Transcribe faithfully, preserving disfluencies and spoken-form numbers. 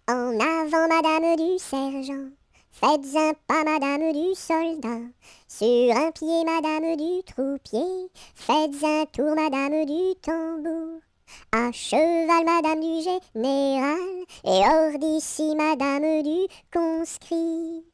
En avant, madame du sergent, faites un pas, madame du soldat. Sur un pied, madame du troupier, faites un tour, madame du tambour. À cheval, madame du général, et hors d'ici, madame du conscrit.